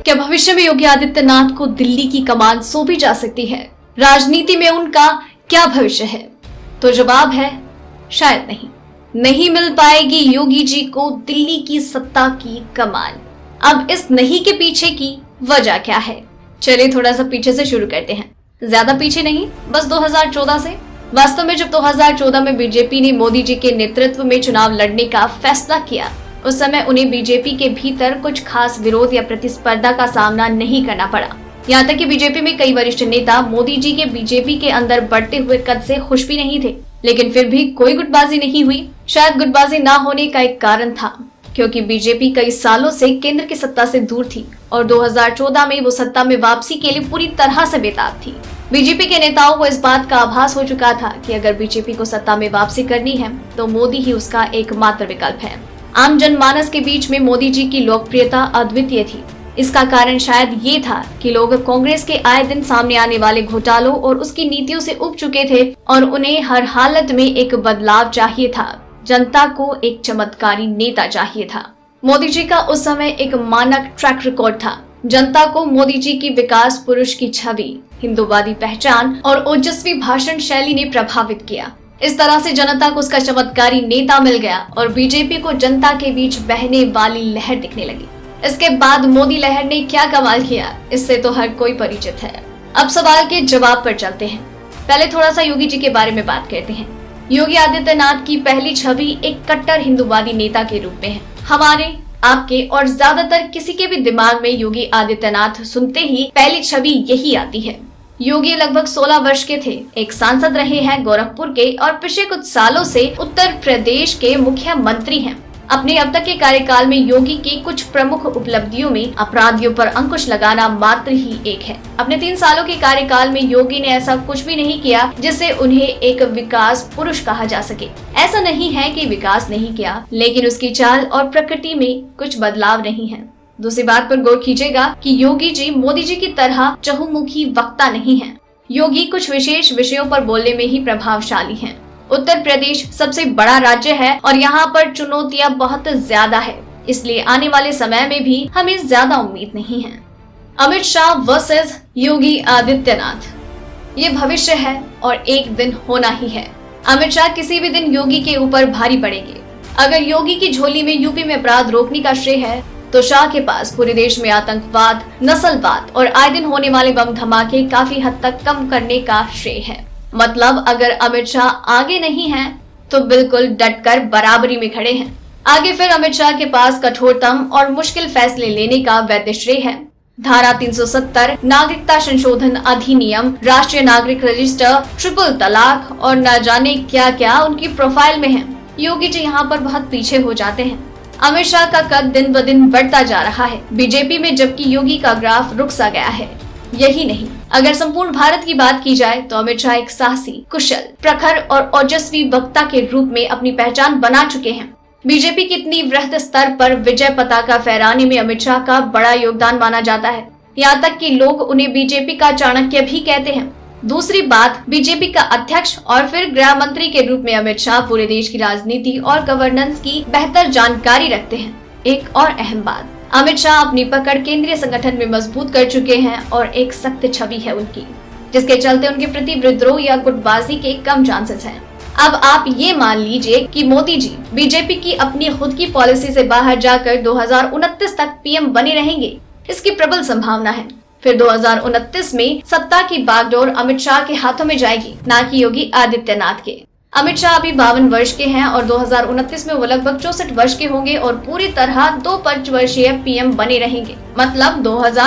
क्या भविष्य में योगी आदित्यनाथ को दिल्ली की कमान सौंपी जा सकती है? राजनीति में उनका क्या भविष्य है? तो जवाब है शायद नहीं मिल पाएगी योगी जी को दिल्ली की सत्ता की कमान। अब इस नहीं के पीछे की वजह क्या है? चलिए थोड़ा सा पीछे से शुरू करते हैं, ज्यादा पीछे नहीं, बस 2014 से। वास्तव में जब 2014 में बीजेपी ने मोदी जी के नेतृत्व में चुनाव लड़ने का फैसला किया, उस समय उन्हें बीजेपी के भीतर कुछ खास विरोध या प्रतिस्पर्धा का सामना नहीं करना पड़ा। यहाँ तक कि बीजेपी में कई वरिष्ठ नेता मोदी जी के बीजेपी के अंदर बढ़ते हुए कद से खुश भी नहीं थे, लेकिन फिर भी कोई गुटबाजी नहीं हुई। शायद गुटबाजी ना होने का एक कारण था क्योंकि बीजेपी कई सालों से केंद्र की सत्ता से दूर थी और 2014 में वो सत्ता में वापसी के लिए पूरी तरह से बेताब थी। बीजेपी के नेताओं को इस बात का आभास हो चुका था कि अगर बीजेपी को सत्ता में वापसी करनी है तो मोदी ही उसका एकमात्र विकल्प है। आम जनमानस के बीच में मोदी जी की लोकप्रियता अद्वितीय थी। इसका कारण शायद ये था कि लोग कांग्रेस के आए दिन सामने आने वाले घोटालों और उसकी नीतियों से उब चुके थे और उन्हें हर हालत में एक बदलाव चाहिए था। जनता को एक चमत्कारी नेता चाहिए था। मोदी जी का उस समय एक मानक ट्रैक रिकॉर्ड था। जनता को मोदी जी की विकास पुरुष की छवि, हिंदूवादी पहचान और ओजस्वी भाषण शैली ने प्रभावित किया। इस तरह से जनता को उसका चमत्कारी नेता मिल गया और बीजेपी को जनता के बीच बहने वाली लहर दिखने लगी। इसके बाद मोदी लहर ने क्या कमाल किया, इससे तो हर कोई परिचित है। अब सवाल के जवाब पर चलते हैं। पहले थोड़ा सा योगी जी के बारे में बात करते हैं। योगी आदित्यनाथ की पहली छवि एक कट्टर हिंदूवादी नेता के रूप में है। हमारे, आपके और ज्यादातर किसी के भी दिमाग में योगी आदित्यनाथ सुनते ही पहली छवि यही आती है। योगी लगभग 16 वर्ष के थे, एक सांसद रहे हैं गोरखपुर के और पिछले कुछ सालों से उत्तर प्रदेश के मुख्यमंत्री हैं। अपने अब तक के कार्यकाल में योगी की कुछ प्रमुख उपलब्धियों में अपराधियों पर अंकुश लगाना मात्र ही एक है। अपने 3 सालों के कार्यकाल में योगी ने ऐसा कुछ भी नहीं किया जिससे उन्हें एक विकास पुरुष कहा जा सके। ऐसा नहीं है कि विकास नहीं किया, लेकिन उसकी चाल और प्रकृति में कुछ बदलाव नहीं है। दूसरी बात पर गौर कीजिएगा कि योगी जी मोदी जी की तरह चहुमुखी वक्ता नहीं है। योगी कुछ विशेष विषयों पर बोलने में ही प्रभावशाली हैं। उत्तर प्रदेश सबसे बड़ा राज्य है और यहाँ पर चुनौतियाँ बहुत ज्यादा है, इसलिए आने वाले समय में भी हमें ज्यादा उम्मीद नहीं है। अमित शाह वर्सेस योगी आदित्यनाथ, ये भविष्य है और एक दिन होना ही है। अमित शाह किसी भी दिन योगी के ऊपर भारी पड़ेंगे। अगर योगी की झोली में यूपी में अपराध रोकने का श्रेय है तो शाह के पास पूरे देश में आतंकवाद, नस्लवाद और आए दिन होने वाले बम धमाके काफी हद तक कम करने का श्रेय है। मतलब अगर अमित शाह आगे नहीं हैं, तो बिल्कुल डटकर बराबरी में खड़े हैं। आगे फिर अमित शाह के पास कठोरतम और मुश्किल फैसले लेने का वैध श्रेय है। धारा 370, नागरिकता संशोधन अधिनियम, राष्ट्रीय नागरिक रजिस्टर, ट्रिपल तलाक और न जाने क्या क्या उनकी प्रोफाइल में है। योगी जी यहाँ पर बहुत पीछे हो जाते हैं। अमित शाह का कद दिन ब दिन बढ़ता जा रहा है बीजेपी में, जबकि योगी का ग्राफ रुक सा गया है। यही नहीं, अगर संपूर्ण भारत की बात की जाए तो अमित शाह एक साहसी, कुशल, प्रखर और ओजस्वी वक्ता के रूप में अपनी पहचान बना चुके हैं। बीजेपी की इतनी वृहद स्तर पर विजय पताका फहराने में अमित शाह का बड़ा योगदान माना जाता है। यहाँ तक कि लोग उन्हें बीजेपी का चाणक्य भी कहते हैं। दूसरी बात, बीजेपी का अध्यक्ष और फिर गृह मंत्री के रूप में अमित शाह पूरे देश की राजनीति और गवर्नेंस की बेहतर जानकारी रखते हैं। एक और अहम बात, अमित शाह अपनी पकड़ केंद्रीय संगठन में मजबूत कर चुके हैं और एक सख्त छवि है उनकी, जिसके चलते उनके प्रति विद्रोह या गुटबाजी के कम चांसेस हैं। अब आप ये मान लीजिए कि मोदी जी बीजेपी की अपनी खुद की पॉलिसी से बाहर जाकर 2029 तक पीएम बने रहेंगे, इसकी प्रबल संभावना है। फिर 2029 में सत्ता की बागडोर अमित शाह के हाथों में जाएगी, ना कि योगी आदित्यनाथ के। अमित शाह अभी 52 वर्ष के हैं और 2029 में वो लगभग 64 वर्ष के होंगे और पूरी तरह 2 पंचवर्षीय पीएम बने रहेंगे, मतलब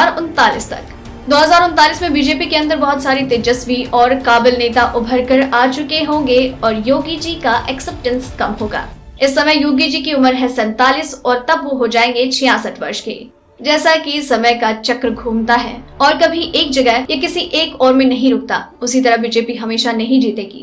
2039 तक। 2039 में बीजेपी के अंदर बहुत सारी तेजस्वी और काबिल नेता उभर कर आ चुके होंगे और योगी जी का एक्सेप्टेंस कम होगा। इस समय योगी जी की उम्र है 47 और तब वो हो जाएंगे 66 वर्ष के। जैसा कि समय का चक्र घूमता है और कभी एक जगह या किसी एक और में नहीं रुकता, उसी तरह बीजेपी हमेशा नहीं जीतेगी।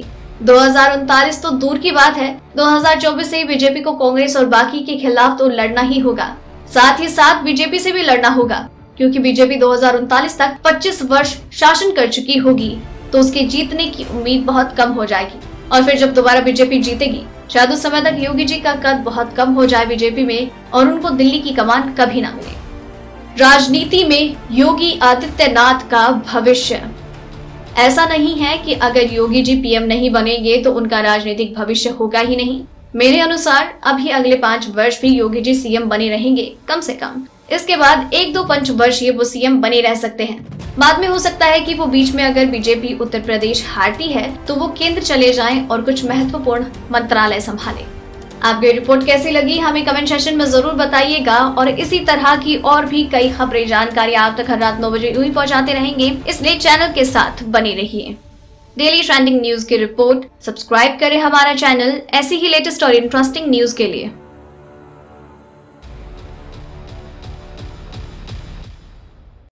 2039 तो दूर की बात है, 2024 से बीजेपी को कांग्रेस और बाकी के खिलाफ तो लड़ना ही होगा। साथ ही साथ बीजेपी से भी लड़ना होगा, क्योंकि बीजेपी 2039 तक 25 वर्ष शासन कर चुकी होगी, तो उसके जीतने की उम्मीद बहुत कम हो जाएगी। और फिर जब दोबारा बीजेपी जीतेगी, शायद उस समय तक योगी जी का कद बहुत कम हो जाए बीजेपी में और उनको दिल्ली की कमान कभी ना मिले। राजनीति में योगी आदित्यनाथ का भविष्य। ऐसा नहीं है कि अगर योगी जी पीएम नहीं बनेंगे तो उनका राजनीतिक भविष्य होगा ही नहीं। मेरे अनुसार अभी अगले 5 वर्ष भी योगी जी सीएम बने रहेंगे कम से कम। इसके बाद 1-2 पंचवर्षीय वो सीएम बने रह सकते हैं। बाद में हो सकता है कि वो बीच में अगर बीजेपी उत्तर प्रदेश हारती है तो वो केंद्र चले जाएं और कुछ महत्वपूर्ण मंत्रालय संभालें। आपको रिपोर्ट कैसी लगी हमें कमेंट सेक्शन में जरूर बताइएगा और इसी तरह की और भी कई खबरें जानकारी आप तक हर रात 9 बजे यूं ही पहुंचाते रहेंगे, इसलिए चैनल के साथ बने रहिए। डेली ट्रेंडिंग न्यूज की रिपोर्ट सब्सक्राइब करें हमारा चैनल ऐसी ही लेटेस्ट और इंटरेस्टिंग न्यूज के लिए।